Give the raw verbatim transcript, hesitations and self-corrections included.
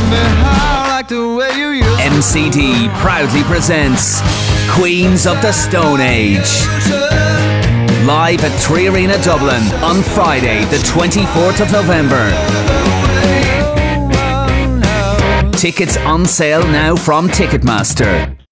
M C D proudly presents Queens of the Stone Age. Live at three Arena Dublin on Friday the twenty-fourth of November. Tickets on sale now from Ticketmaster.